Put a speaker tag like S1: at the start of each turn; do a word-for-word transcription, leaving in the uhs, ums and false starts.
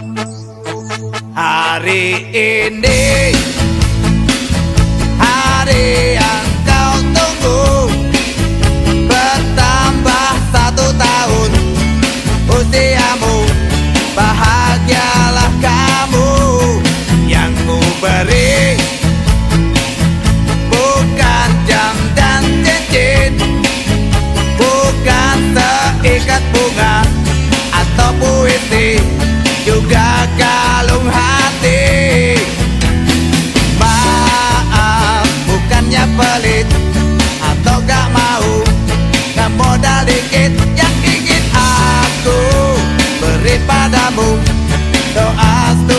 S1: Hari ini, hari yang kau tunggu, bertambah satu tahun usiamu. Bahagialah kamu, yang ku beri bukan jam dan cincin, bukan seikat bunga atau puisi, juga kalung hati. Maaf, bukannya pelit atau gak mau, gak modal dikit yang ingin aku beri padamu. Doa